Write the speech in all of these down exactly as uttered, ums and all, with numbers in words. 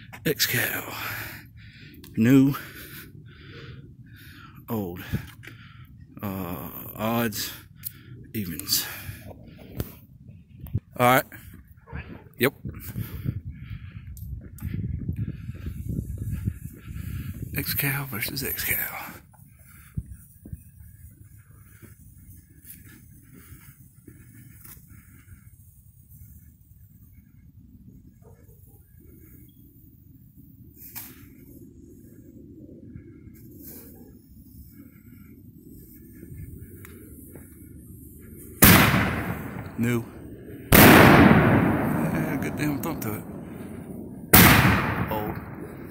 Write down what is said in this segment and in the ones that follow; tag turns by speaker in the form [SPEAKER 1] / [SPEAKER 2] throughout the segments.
[SPEAKER 1] Excal. New. Old. Uh, odds. Evens. Alright. Yep. Excal versus Excal. New. Yeah, good damn thump to it. Old.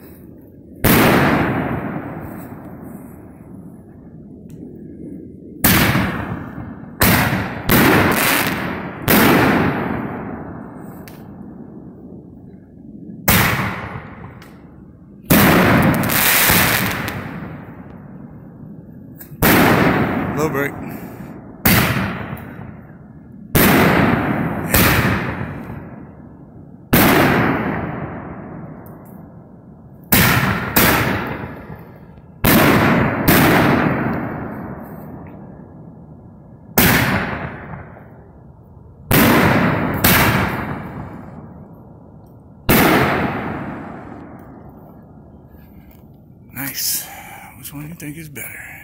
[SPEAKER 1] Low break. Nice. Which one do you think is better?